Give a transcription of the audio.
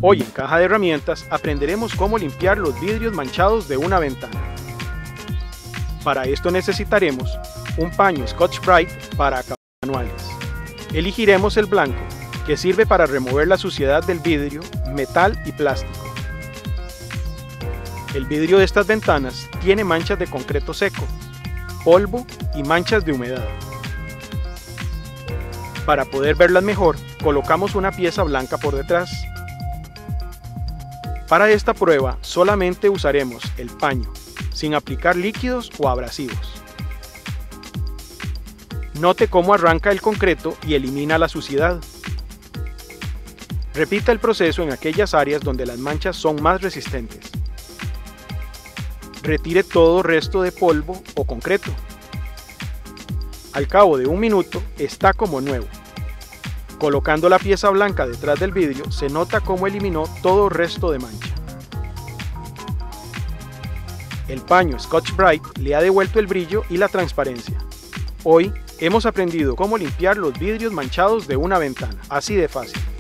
Hoy en Caja de Herramientas aprenderemos cómo limpiar los vidrios manchados de una ventana. Para esto necesitaremos un paño Scotch-Brite para acabados manuales. Elegiremos el blanco, que sirve para remover la suciedad del vidrio, metal y plástico. El vidrio de estas ventanas tiene manchas de concreto seco, polvo y manchas de humedad. Para poder verlas mejor, colocamos una pieza blanca por detrás. Para esta prueba solamente usaremos el paño, sin aplicar líquidos o abrasivos. Note cómo arranca el concreto y elimina la suciedad. Repita el proceso en aquellas áreas donde las manchas son más resistentes. Retire todo resto de polvo o concreto. Al cabo de un minuto está como nuevo. Colocando la pieza blanca detrás del vidrio se nota cómo eliminó todo resto de mancha. El paño Scotch-Brite le ha devuelto el brillo y la transparencia. Hoy hemos aprendido cómo limpiar los vidrios manchados de una ventana, así de fácil.